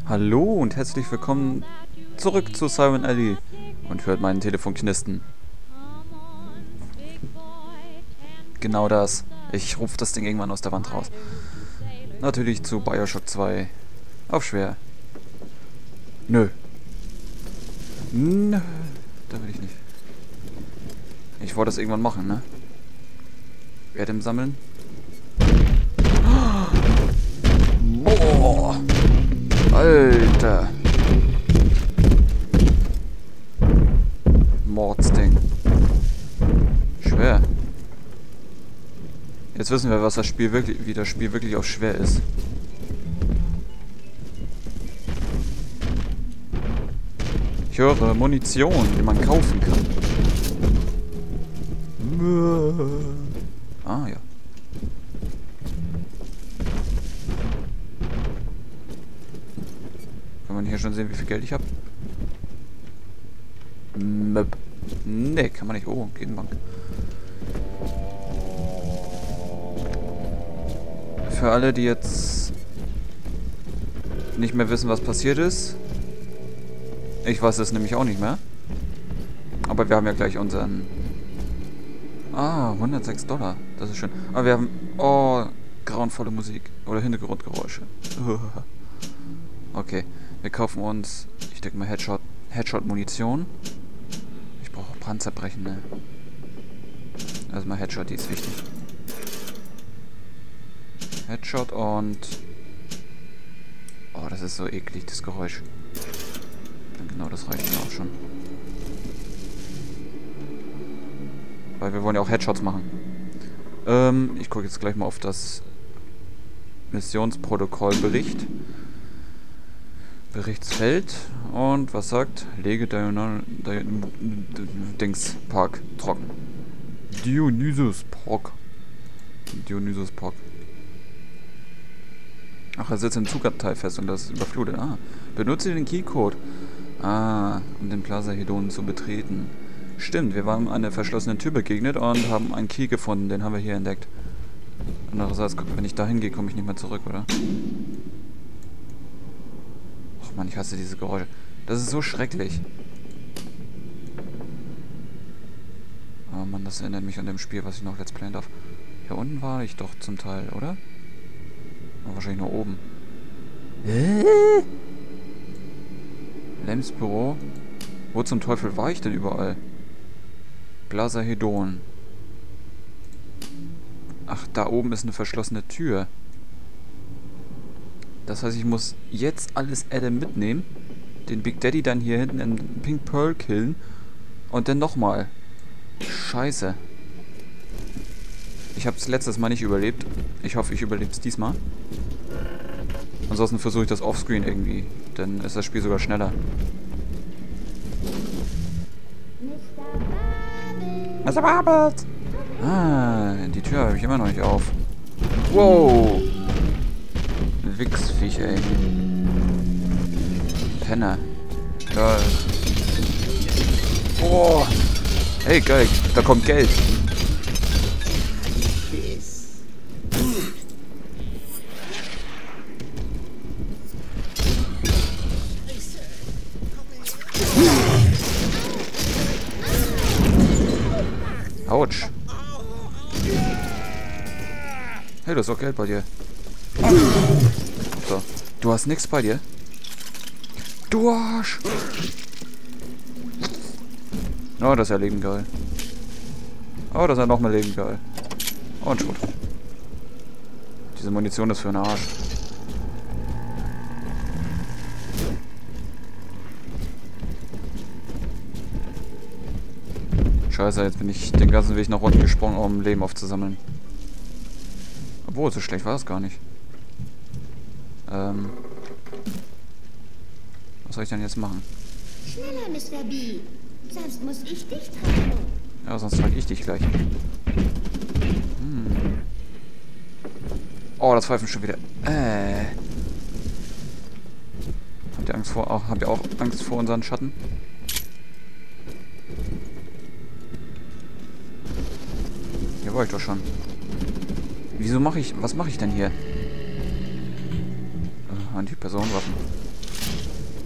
Hallo und herzlich willkommen zurück zu Siren Alley und hört meinen Telefon knisten. Genau das. Ich rufe das Ding irgendwann aus der Wand raus. Natürlich zu Bioshock 2. Auf schwer. Nö. Nö. Da will ich nicht. Ich wollte das irgendwann machen, ne? Erdem sammeln. Boah. Alter. Mordsding. Schwer. Jetzt wissen wir, was das Spiel wirklich, wie das Spiel wirklich auch schwer ist. Ich höre Munition, die man kaufen kann. Ah, ja. Kann man hier schon sehen, wie viel Geld ich habe? Ne, kann man nicht. Oh, Gegenbank. Für alle, die jetzt nicht mehr wissen, was passiert ist. Ich weiß es nämlich auch nicht mehr. Aber wir haben ja gleich unseren... Ah, 106 $. Das ist schön. Aber wir haben... Oh, grauenvolle Musik. Oder Hintergrundgeräusche. Okay. Wir kaufen uns... Ich denke mal Headshot-Munition. Ich brauche auch Panzerbrechende. Also mal Headshot, die ist wichtig. Headshot und... Oh, das ist so eklig, das Geräusch. Genau, das reicht mir auch schon. Weil wir wollen ja auch Headshots machen. Ich gucke jetzt gleich mal auf das Missionsprotokollbericht. Berichtsfeld. Und was sagt? Lege Dings Park trocken. Dionysus Park. Dionysus Park. Ach, er sitzt im Zugabteil fest und das ist überflutet. Ah, benutze den Keycode. Ah, um den Plaza Hedon zu betreten. Stimmt, wir waren an einer verschlossenen Tür begegnet und haben einen Key gefunden. Den haben wir hier entdeckt. Andererseits, wenn ich da hingehe, komme ich nicht mehr zurück, oder? Ach man, ich hasse diese Geräusche. Das ist so schrecklich. Oh Mann, das erinnert mich an dem Spiel, was ich noch Let's Playen darf. Hier unten war ich doch zum Teil, oder? Aber wahrscheinlich nur oben. Lems Büro. Wo zum Teufel war ich denn überall? Plaza Hedon. Ach, da oben ist eine verschlossene Tür. Das heißt, ich muss jetzt alles Adam mitnehmen, den Big Daddy dann hier hinten in Pink Pearl killen und dann nochmal. Scheiße. Ich habe es letztes Mal nicht überlebt. Ich hoffe, ich überlebe es diesmal. Ansonsten versuche ich das offscreen irgendwie. Dann ist das Spiel sogar schneller. Mr. Babbitt! Ah, die Tür habe ich immer noch nicht auf. Wow! Wichsviech, ey. Penner. Geil. Oh! Hey, geil, da kommt Geld. Autsch. Hey, du hast auch Geld bei dir. So. Du hast nichts bei dir? Du Arsch! Oh, das ist ja Leben geil. Oh, das ist ja noch mehr Leben geil. Und Schrot. Diese Munition ist für den Arsch. Scheiße, jetzt bin ich den ganzen Weg nach unten gesprungen, um Leben aufzusammeln. Obwohl, so schlecht war es gar nicht. Was soll ich denn jetzt machen? Schneller, Mr. B. Sonst muss ich dich tragen. Ja, sonst trage ich dich gleich. Oh, das Pfeifen schon wieder. Habt ihr Angst vor? Oh, habt ihr auch Angst vor unseren Schatten? Hier war ich doch schon. Wieso mache ich... Was mache ich denn hier? Anti-Personenwaffen.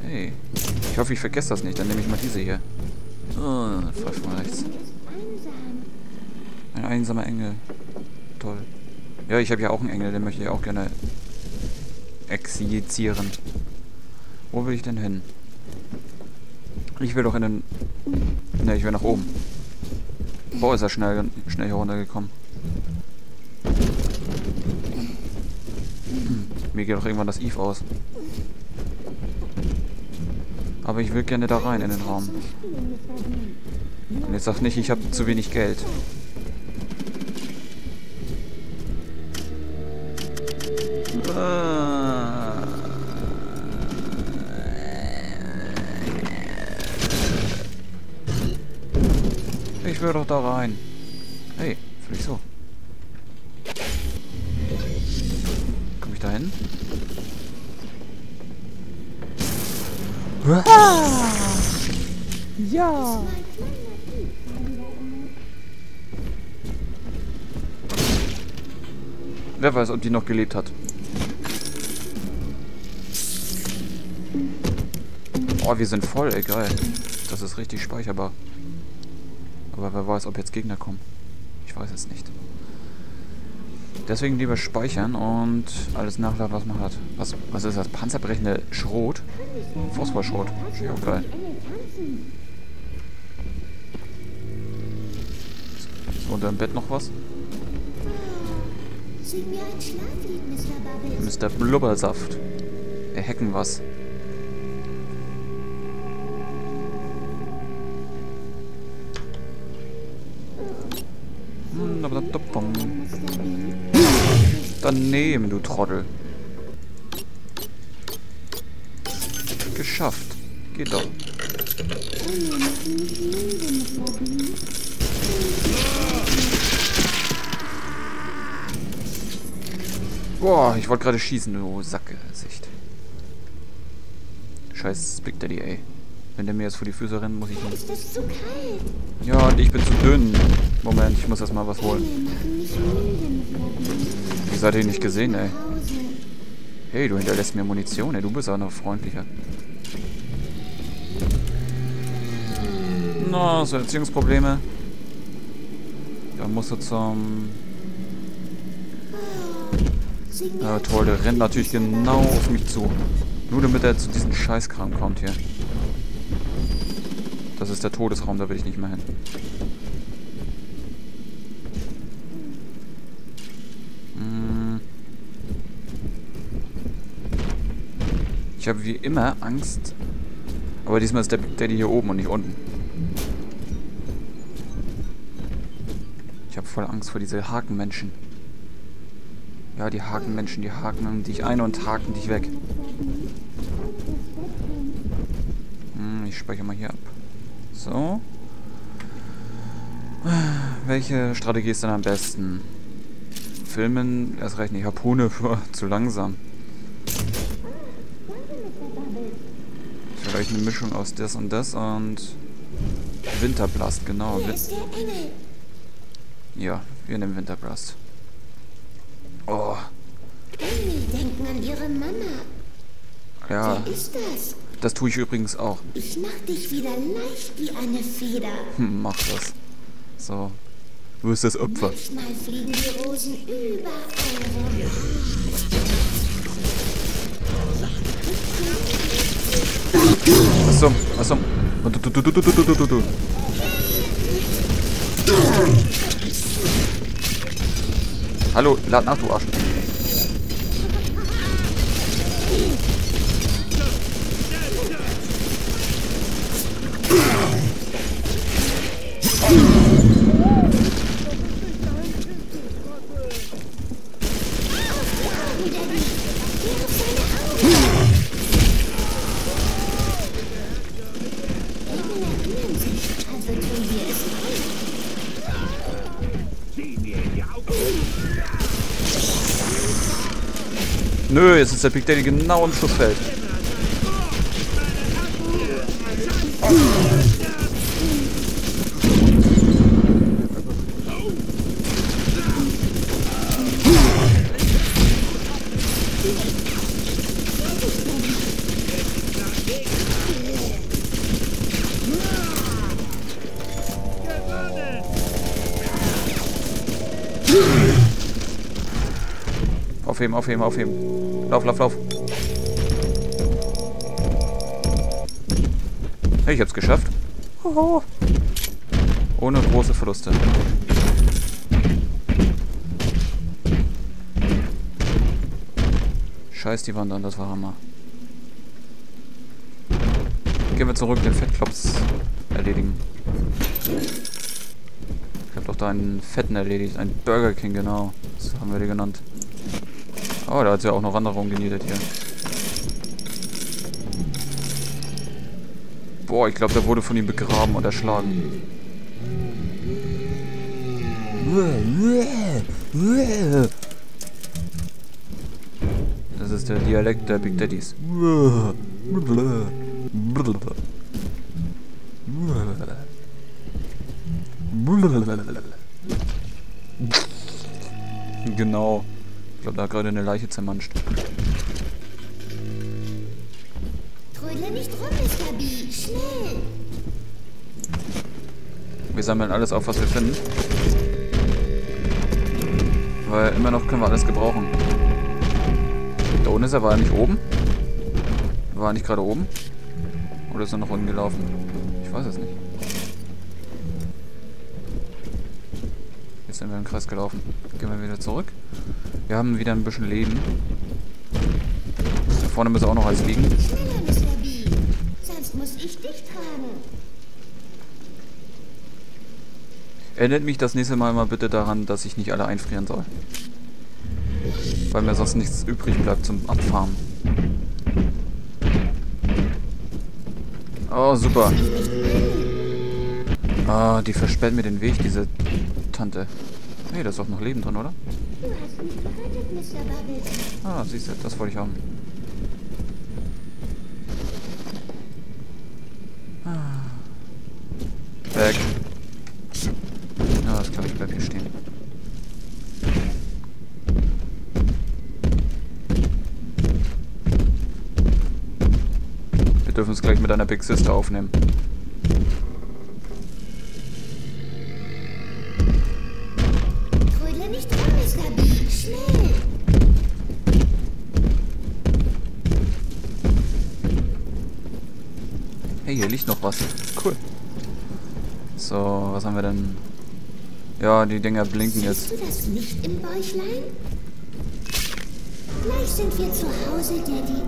Hey. Ich hoffe, ich vergesse das nicht. Dann nehme ich mal diese hier. Oh, voll von rechts. Ein einsamer Engel. Toll. Ja, ich habe ja auch einen Engel. Den möchte ich auch gerne exjizieren. Wo will ich denn hin? Ich will doch in den... Ne, ich will nach oben. Boah, ist er schnell hier runtergekommen. Mir geht doch irgendwann das Eve aus. Aber ich will gerne da rein in den Raum. Und jetzt sag nicht, ich habe zu wenig Geld. Ich will doch da rein. Hey, vielleicht so. Komm ich da hin? Ja. Wer weiß, ob die noch gelebt hat. Oh, wir sind voll, ey, geil. Das ist richtig speicherbar. Aber wer weiß, ob jetzt Gegner kommen. Ich weiß es nicht. Deswegen lieber speichern und alles nachladen, was man hat. Was ist das? Panzerbrechende Schrot? Phosphorschrot. Ist ja auch geil. Ist unter dem Bett noch was? Sing mir ein Schlaflied, Mr. Bubbles. Mr. Blubbersaft. Wir hacken was. Daneben, du Trottel. Geschafft. Geht doch. Boah, ich wollte gerade schießen, du Sackgesicht. Scheiß Big Daddy, ey. Wenn der mir jetzt vor die Füße rennt, muss ich ihn... Ist das zu kalt? Ja, und ich bin zu dünn. Moment, ich muss erst mal was holen. Wir machen mich müde, Mr. B. Ich hatte ihn nicht gesehen, ey. Nach Hause. Hey, du hinterlässt mir Munition, ey. Du bist auch noch freundlicher. Na, so Erziehungsprobleme. Da musst du zum... Sing mir Ja, toll, der rennt natürlich genau auf mich zu. Nur damit er zu diesem Scheißkram kommt hier. Das ist der Todesraum, da will ich nicht mehr hin. Ich habe wie immer Angst. Aber diesmal ist der Big Daddy hier oben und nicht unten. Ich habe voll Angst vor diese Hakenmenschen. Ja, die Hakenmenschen, die haken dich ein und haken dich weg. Ich speichere mal hier ab. So. Welche Strategie ist denn am besten? Filmen, erst recht nicht. Harpune, zu langsam. Vielleicht eine Mischung aus das und Winterblast, genau. Wer ist der Engel? Ja, wir nehmen Winterblast. Oh, Engel denken an ihre Mama. ja, Wer ist das? das tue ich übrigens auch. Ich mach dich wieder leicht wie eine Feder. Mach das. So. Wo ist das Opfer? Manchmal fliegen die Rosen überall rum. Was zum? Du. Hallo, lad nach, du Arsch. Nö, jetzt ist der Big Daddy genau im Schussfeld. Aufheben, aufheben, aufheben. Lauf, lauf, lauf. Hey, ich hab's geschafft. Hoho. Ohne große Verluste. Scheiß die Wand an, das war Hammer. Gehen wir zurück, den Fettklops erledigen. Ich hab doch da einen Fetten erledigt. Ein Burger King, genau. Das haben wir die genannt. Oh, da hat sie ja auch noch Wanderung genietet hier. Boah, ich glaube, der wurde von ihm begraben und erschlagen. Das ist der Dialekt der Big Daddies. Genau. Ich glaube, da hat gerade eine Leiche zermanscht. Trödle nicht rum, Mr. B. Schnell! Wir sammeln alles auf, was wir finden. Weil immer noch können wir alles gebrauchen. Da unten ist er, war er nicht oben? War er nicht gerade oben? Oder ist er noch unten gelaufen? Ich weiß es nicht. Jetzt sind wir im Kreis gelaufen. Gehen wir wieder zurück. Wir haben wieder ein bisschen Leben. Da vorne müssen auch noch alles liegen. Schneller, Mr. B. Sonst muss ich dich tragen. Erinnert mich das nächste Mal bitte daran, dass ich nicht alle einfrieren soll. Weil mir sonst nichts übrig bleibt zum Abfarmen. Oh, super. Ah, die versperrt mir den Weg, diese Tante. Hey, da ist auch noch Leben drin, oder? Du hast mich gerettet, Mr. Bubbles. Ah, siehst du, das wollte ich haben. Weg. Ja, ich glaube, ich bleib hier stehen. Wir dürfen es gleich mit einer Big Sister aufnehmen. Trödle nicht rum, Mr. B. Schnell! Hey, hier liegt noch was. Cool. So, was haben wir denn? Ja, die Dinger blinken jetzt. Siehst du das Licht im Bäuchlein? Gleich sind wir zu Hause, Daddy.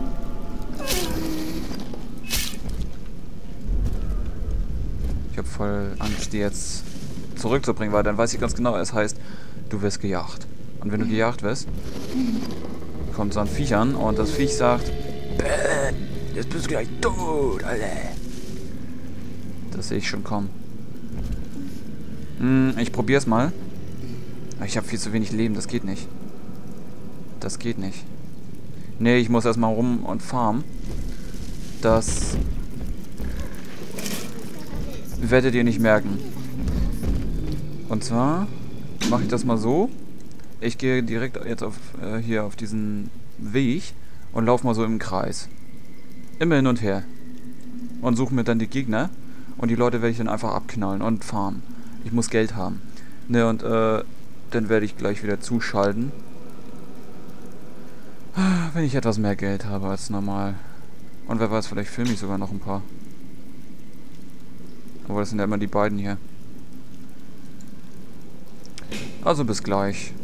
Ich habe voll Angst, die jetzt zurückzubringen, weil dann weiß ich ganz genau, es heißt, du wirst gejagt. Und wenn du gejagt wirst, kommt so ein Viech an und das Viech sagt, jetzt bist du gleich tot, Alter. Das sehe ich schon kommen. Ich probier's mal. Ich habe viel zu wenig Leben, das geht nicht. Das geht nicht. Nee, ich muss erstmal rum und farmen. Das werdet ihr nicht merken. Und zwar mache ich das mal so. Ich gehe direkt jetzt auf hier auf diesen Weg und laufe mal so im Kreis. Immer hin und her. Und suche mir dann die Gegner. Und die Leute werde ich dann einfach abknallen und farmen. Ich muss Geld haben. Ne, und dann werde ich gleich wieder zuschalten. Wenn ich etwas mehr Geld habe als normal. Und wer weiß, vielleicht filme ich sogar noch ein paar. Aber das sind ja immer die beiden hier. Also bis gleich.